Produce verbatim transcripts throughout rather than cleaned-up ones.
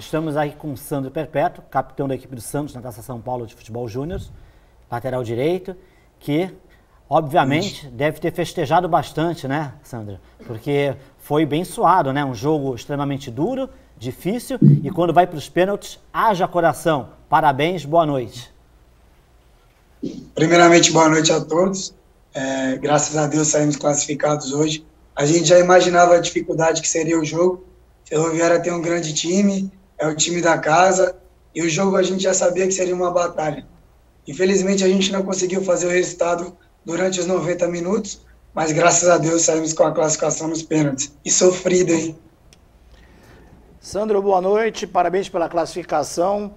Estamos aqui com o Sandro Perpétuo, capitão da equipe do Santos na Taça São Paulo de Futebol Júnior, lateral direito, que, obviamente, deve ter festejado bastante, né, Sandro? Porque foi bem suado, né? Um jogo extremamente duro, difícil, e quando vai para os pênaltis, haja coração. Parabéns, boa noite. Primeiramente, boa noite a todos. É, graças a Deus saímos classificados hoje. A gente já imaginava a dificuldade que seria o jogo. Ferroviária tem um grande time, é o time da casa, e o jogo a gente já sabia que seria uma batalha. Infelizmente, a gente não conseguiu fazer o resultado durante os noventa minutos, mas graças a Deus saímos com a classificação nos pênaltis. E sofrido, hein? Sandro, boa noite, parabéns pela classificação.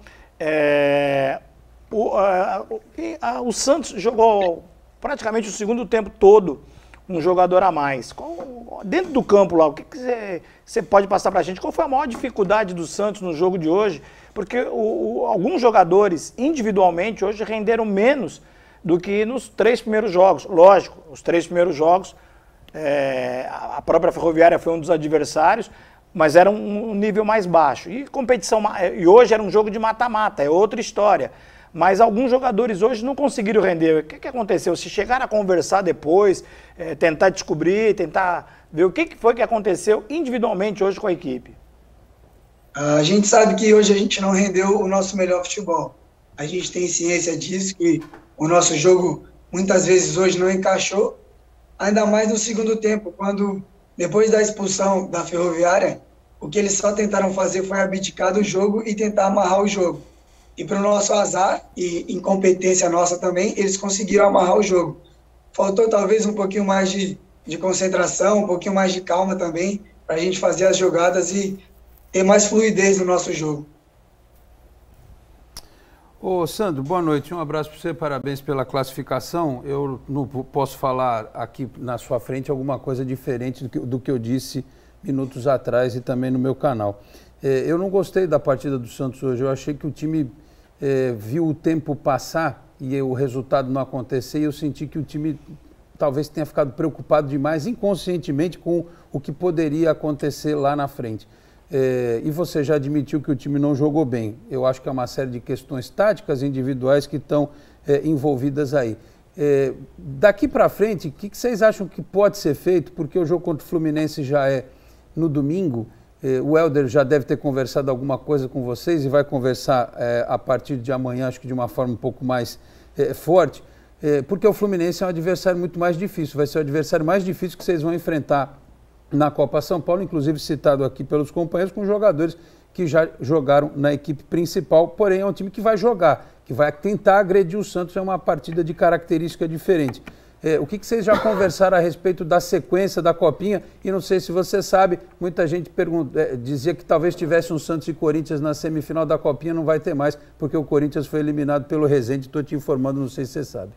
É, o, a, a, o Santos jogou praticamente o segundo tempo todo um jogador a mais. Qual, dentro do campo lá, o que você pode passar para a gente? Qual foi a maior dificuldade do Santos no jogo de hoje? Porque o, o, alguns jogadores individualmente hoje renderam menos do que nos três primeiros jogos. Lógico, os três primeiros jogos, é, a própria Ferroviária foi um dos adversários, mas era um, um nível mais baixo. E competição, e hoje era um jogo de mata-mata, é outra história. Mas alguns jogadores hoje não conseguiram render. O que, que aconteceu? Se chegaram a conversar depois, é, tentar descobrir, tentar ver o que, que foi que aconteceu individualmente hoje com a equipe. A gente sabe que hoje a gente não rendeu o nosso melhor futebol. A gente tem ciência disso, que o nosso jogo muitas vezes hoje não encaixou, ainda mais no segundo tempo, quando depois da expulsão da Ferroviária, o que eles só tentaram fazer foi abdicar do jogo e tentar amarrar o jogo. E para o nosso azar e incompetência nossa também, eles conseguiram amarrar o jogo. Faltou talvez um pouquinho mais de, de concentração, um pouquinho mais de calma também, para a gente fazer as jogadas e ter mais fluidez no nosso jogo. Ô Sandro, boa noite, um abraço para você, parabéns pela classificação. Eu não posso falar aqui na sua frente alguma coisa diferente do que, do que eu disse minutos atrás e também no meu canal. É, eu não gostei da partida do Santos hoje, eu achei que o time é, viu o tempo passar e o resultado não acontecer, e eu senti que o time talvez tenha ficado preocupado demais, inconscientemente, com o que poderia acontecer lá na frente. É, e você já admitiu que o time não jogou bem. Eu acho que é uma série de questões táticas individuais que estão é, envolvidas aí. É, daqui para frente, o que, que vocês acham que pode ser feito? Porque o jogo contra o Fluminense já é no domingo. É, o Helder já deve ter conversado alguma coisa com vocês e vai conversar é, a partir de amanhã, acho que de uma forma um pouco mais é, forte. É, porque o Fluminense é um adversário muito mais difícil. Vai ser o adversário mais difícil que vocês vão enfrentar na Copa São Paulo, inclusive citado aqui pelos companheiros, com jogadores que já jogaram na equipe principal, porém é um time que vai jogar, que vai tentar agredir o Santos, é uma partida de característica diferente. É, o que, que vocês já conversaram a respeito da sequência da Copinha? E não sei se você sabe, muita gente pergunta, é, dizia que talvez tivesse um Santos e Corinthians na semifinal da Copinha, não vai ter mais, porque o Corinthians foi eliminado pelo Resende, estou te informando, não sei se você sabe.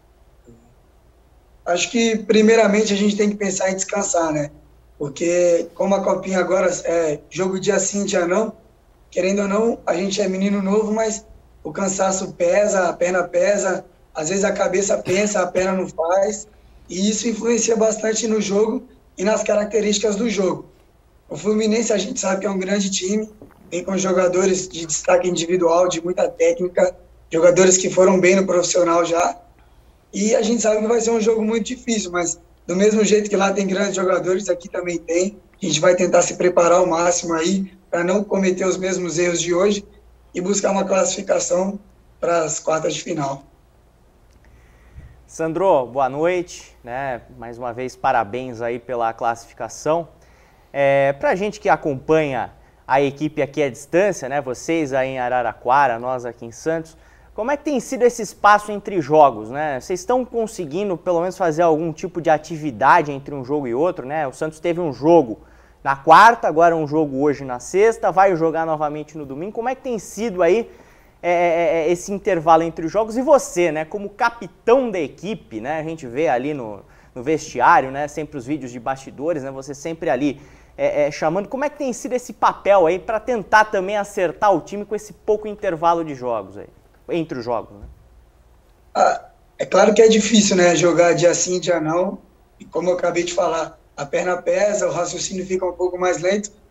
Acho que, primeiramente, a gente tem que pensar em descansar, né? Porque, como a Copinha agora é jogo dia sim, dia não, querendo ou não, a gente é menino novo, mas o cansaço pesa, a perna pesa, às vezes a cabeça pensa, a perna não faz, e isso influencia bastante no jogo e nas características do jogo. O Fluminense, a gente sabe que é um grande time, vem com jogadores de destaque individual, de muita técnica, jogadores que foram bem no profissional já, e a gente sabe que vai ser um jogo muito difícil, mas do mesmo jeito que lá tem grandes jogadores, aqui também tem. A gente vai tentar se preparar ao máximo aí para não cometer os mesmos erros de hoje e buscar uma classificação para as quartas de final. Sandro, boa noite, né? Mais uma vez, parabéns aí pela classificação. É, para a gente que acompanha a equipe aqui à distância, né? Vocês aí em Araraquara, nós aqui em Santos, como é que tem sido esse espaço entre jogos, né? Vocês estão conseguindo, pelo menos, fazer algum tipo de atividade entre um jogo e outro, né? O Santos teve um jogo na quarta, agora um jogo hoje na sexta, vai jogar novamente no domingo. Como é que tem sido aí é, é, esse intervalo entre os jogos? E você, né, como capitão da equipe, né? A gente vê ali no, no vestiário, né? Sempre os vídeos de bastidores, né? Você sempre ali é, é, chamando. Como é que tem sido esse papel aí para tentar também acertar o time com esse pouco intervalo de jogos aí? Entre os jogos, né? Ah, é claro que é difícil, né? Jogar dia sim, dia não. E como eu acabei de falar, a perna pesa, o raciocínio fica um pouco mais lento.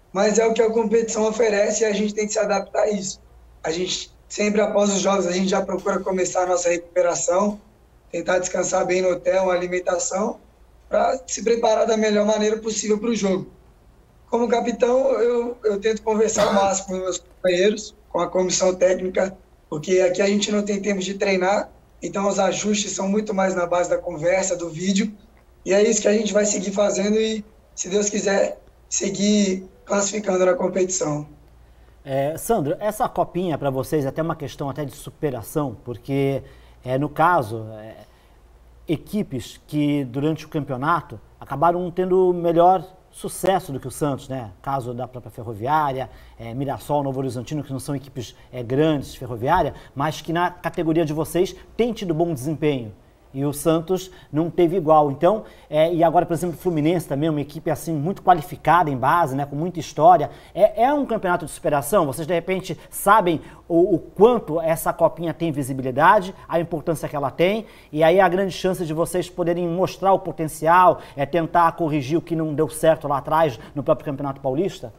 mas é o que a competição oferece e a gente tem que se adaptar a isso. A gente, sempre após os jogos, a gente já procura começar a nossa recuperação, tentar descansar bem no hotel, uma alimentação, para se preparar da melhor maneira possível para o jogo. Como capitão, eu, eu tento conversar ao máximo com meus companheiros, com a comissão técnica, porque aqui a gente não tem tempo de treinar, então os ajustes são muito mais na base da conversa, do vídeo, e é isso que a gente vai seguir fazendo e, se Deus quiser, seguir classificando na competição. É, Sandro, essa copinha para vocês é até uma questão até de superação, porque é, no caso, é, equipes que durante o campeonato acabaram tendo melhor sucesso do que o Santos, né? Caso da própria Ferroviária, é, Mirassol, Novo Horizontino, que não são equipes é, grandes, Ferroviária, mas que na categoria de vocês tem tido bom desempenho. E o Santos não teve igual. Então, é, e agora, por exemplo, o Fluminense também, uma equipe assim muito qualificada em base, né, com muita história. É, é um campeonato de superação? Vocês, de repente, sabem o, o quanto essa copinha tem visibilidade, a importância que ela tem, e aí a grande chance de vocês poderem mostrar o potencial, é tentar corrigir o que não deu certo lá atrás no próprio Campeonato Paulista?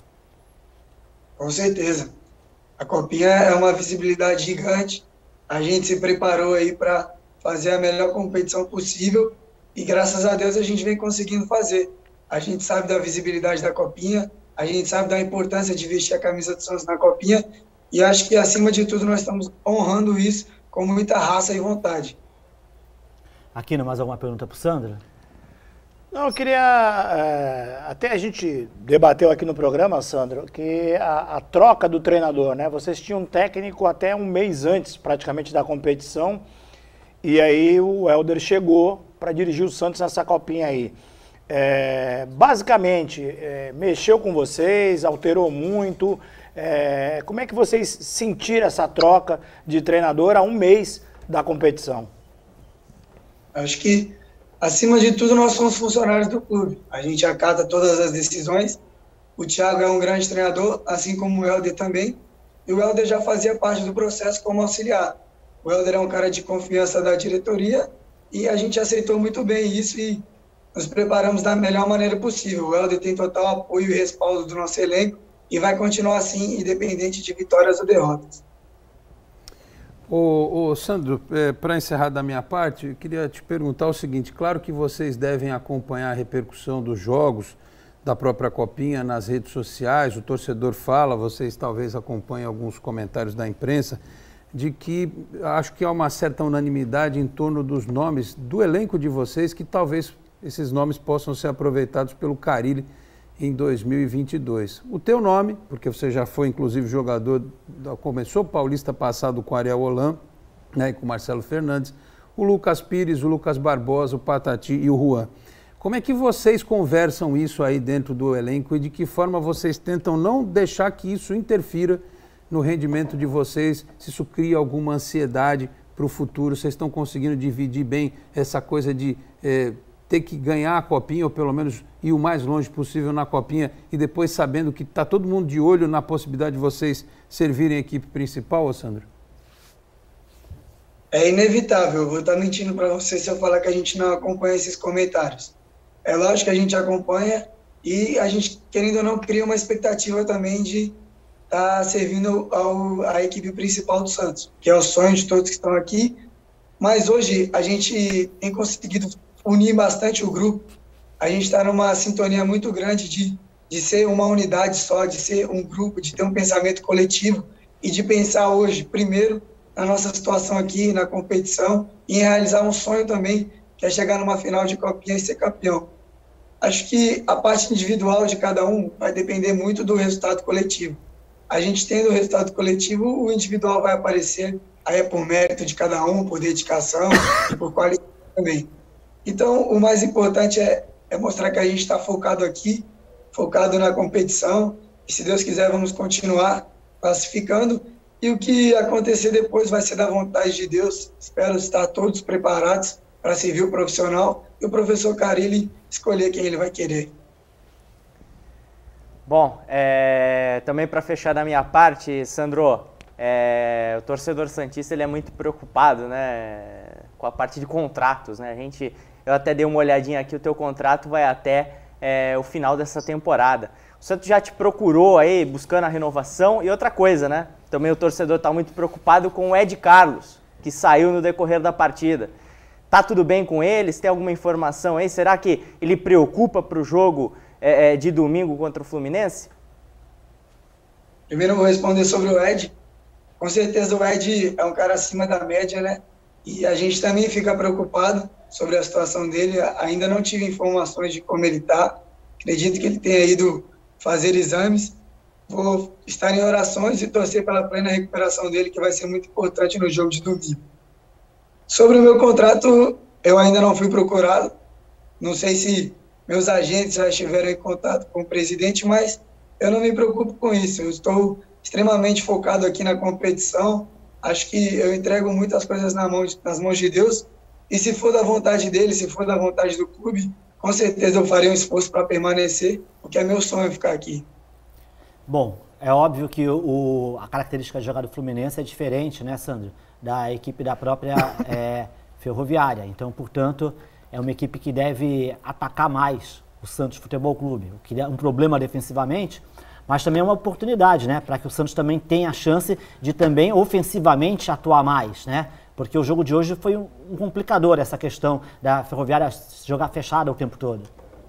Com certeza. A copinha é uma visibilidade gigante. A gente se preparou aí para fazer a melhor competição possível e graças a Deus a gente vem conseguindo fazer. A gente sabe da visibilidade da copinha, a gente sabe da importância de vestir a camisa do Santos na copinha e acho que acima de tudo nós estamos honrando isso com muita raça e vontade. Aquino, mais alguma pergunta para o Sandro? Não, eu queria, é, até a gente debateu aqui no programa, Sandro, que a, a troca do treinador, né? Vocês tinham um técnico até um mês antes praticamente da competição. E aí o Helder chegou para dirigir o Santos nessa copinha aí. É, basicamente, é, mexeu com vocês, alterou muito. É, como é que vocês sentiram essa troca de treinador a um mês da competição? Acho que, acima de tudo, nós somos funcionários do clube. A gente acata todas as decisões. O Thiago é um grande treinador, assim como o Helder também. E o Helder já fazia parte do processo como auxiliar. O Helder é um cara de confiança da diretoria e a gente aceitou muito bem isso e nos preparamos da melhor maneira possível. O Helder tem total apoio e respaldo do nosso elenco e vai continuar assim, independente de vitórias ou derrotas. Ô, ô Sandro, é, para encerrar da minha parte, eu queria te perguntar o seguinte: claro que vocês devem acompanhar a repercussão dos jogos da própria Copinha nas redes sociais, o torcedor fala, vocês talvez acompanhem alguns comentários da imprensa, de que acho que há uma certa unanimidade em torno dos nomes do elenco de vocês, que talvez esses nomes possam ser aproveitados pelo Carille em dois mil e vinte e dois. O teu nome, porque você já foi inclusive jogador, começou o Paulista passado com o Ariel Holan, né, e com o Marcelo Fernandes, o Lucas Pires, o Lucas Barbosa, o Patati e o Juan. Como é que vocês conversam isso aí dentro do elenco e de que forma vocês tentam não deixar que isso interfira no rendimento de vocês, se isso cria alguma ansiedade para o futuro? Vocês estão conseguindo dividir bem essa coisa de é, ter que ganhar a Copinha, ou pelo menos ir o mais longe possível na Copinha, e depois sabendo que está todo mundo de olho na possibilidade de vocês servirem a equipe principal, ô Sandro? É inevitável, eu vou estar mentindo para você se eu falar que a gente não acompanha esses comentários. É lógico que a gente acompanha e a gente, querendo ou não, cria uma expectativa também de está servindo ao, a equipe principal do Santos, que é o sonho de todos que estão aqui, mas hoje a gente tem conseguido unir bastante o grupo, a gente está numa sintonia muito grande de, de ser uma unidade só, de ser um grupo, de ter um pensamento coletivo e de pensar hoje, primeiro, na nossa situação aqui, na competição, e em realizar um sonho também, que é chegar numa final de Copinha e ser campeão. Acho que a parte individual de cada um vai depender muito do resultado coletivo. A gente tendo o resultado coletivo, o individual vai aparecer, aí é por mérito de cada um, por dedicação e por qualidade também. Então, o mais importante é, é mostrar que a gente está focado aqui, focado na competição, e se Deus quiser vamos continuar classificando, e o que acontecer depois vai ser da vontade de Deus. Espero estar todos preparados para servir o profissional e o professor Carille escolher quem ele vai querer. Bom, é, também para fechar da minha parte, Sandro, é, o torcedor santista ele é muito preocupado, né, com a parte de contratos, né? A gente, eu até dei uma olhadinha aqui, o teu contrato vai até é, o final dessa temporada. O Santos já te procurou aí, buscando a renovação. E outra coisa, né? Também o torcedor está muito preocupado com o Ed Carlos, que saiu no decorrer da partida. Tá tudo bem com ele? Tem alguma informação aí? Será que ele preocupa para o jogo é, de domingo contra o Fluminense? Primeiro eu vou responder sobre o Ed. Com certeza o Ed é um cara acima da média, né? E a gente também fica preocupado sobre a situação dele. Ainda não tive informações de como ele está. Acredito que ele tenha ido fazer exames. Vou estar em orações e torcer pela plena recuperação dele, que vai ser muito importante no jogo de domingo. Sobre o meu contrato, eu ainda não fui procurado. Não sei se meus agentes já estiveram em contato com o presidente, mas eu não me preocupo com isso. Eu estou extremamente focado aqui na competição. Acho que eu entrego muitas coisas na mão, nas mãos de Deus. E se for da vontade dele, se for da vontade do clube, com certeza eu farei um esforço para permanecer, porque é meu sonho ficar aqui. Bom, é óbvio que o, a característica de jogar do Fluminense é diferente, né, Sandro, da equipe da própria é, Ferroviária. Então, portanto, é uma equipe que deve atacar mais o Santos Futebol Clube, o que é um problema defensivamente, mas também é uma oportunidade, né, para que o Santos também tenha a chance de também ofensivamente atuar mais, né? Porque o jogo de hoje foi um, um complicador, essa questão da Ferroviária jogar fechada o tempo todo.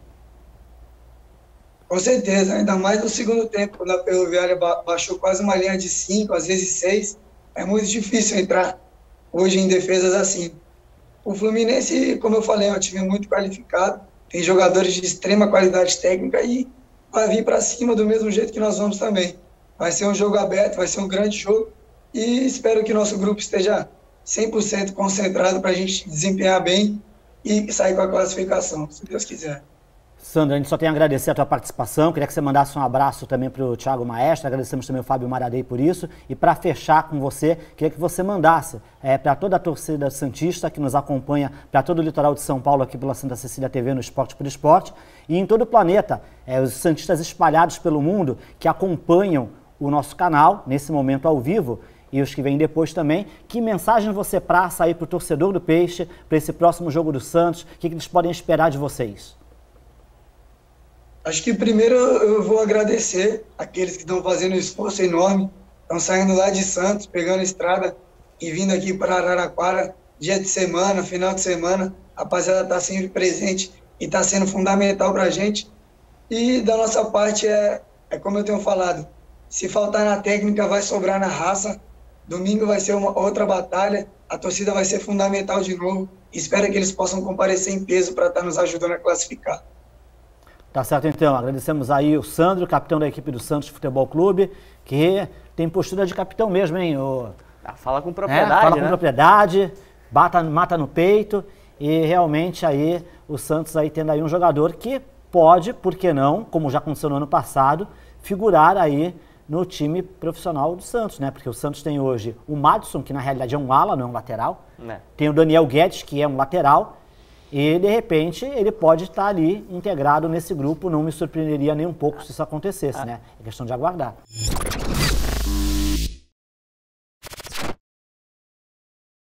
Com certeza, ainda mais no segundo tempo, quando a Ferroviária baixou quase uma linha de cinco, às vezes seis, é muito difícil entrar hoje em defesas assim. O Fluminense, como eu falei, é um time muito qualificado, tem jogadores de extrema qualidade técnica e vai vir para cima do mesmo jeito que nós vamos também. Vai ser um jogo aberto, vai ser um grande jogo e espero que nosso grupo esteja cem por cento concentrado para a gente desempenhar bem e sair com a classificação, se Deus quiser. Sandro, a gente só tem a agradecer a tua participação, queria que você mandasse um abraço também para o Thiago Maestro, agradecemos também o Fábio Maradei por isso, e para fechar com você, queria que você mandasse é, para toda a torcida santista que nos acompanha, para todo o litoral de São Paulo aqui pela Santa Cecília T V no Esporte por Esporte, e em todo o planeta, é, os santistas espalhados pelo mundo que acompanham o nosso canal, nesse momento ao vivo, e os que vêm depois também, que mensagem você passa aí para o torcedor do Peixe, para esse próximo jogo do Santos, o que, que eles podem esperar de vocês? Acho que primeiro eu vou agradecer aqueles que estão fazendo um esforço enorme, estão saindo lá de Santos, pegando estrada e vindo aqui para Araraquara, dia de semana, final de semana, a rapaziada está sempre presente e está sendo fundamental para a gente. E da nossa parte é, é como eu tenho falado, se faltar na técnica vai sobrar na raça, domingo vai ser uma outra batalha, a torcida vai ser fundamental de novo, espero que eles possam comparecer em peso para estar nos ajudando a classificar. Tá certo, então. Agradecemos aí o Sandro, capitão da equipe do Santos Futebol Clube, que tem postura de capitão mesmo, hein? O... Ah, fala com propriedade, é, fala né? com propriedade, bata, mata no peito, e realmente aí o Santos aí tendo aí um jogador que pode, por que não, como já aconteceu no ano passado, figurar aí no time profissional do Santos, né? Porque o Santos tem hoje o Madison, que na realidade é um ala, não é um lateral. É. Tem o Daniel Guedes, que é um lateral. E, de repente, ele pode estar ali integrado nesse grupo. Não me surpreenderia nem um pouco se isso acontecesse, né? É questão de aguardar.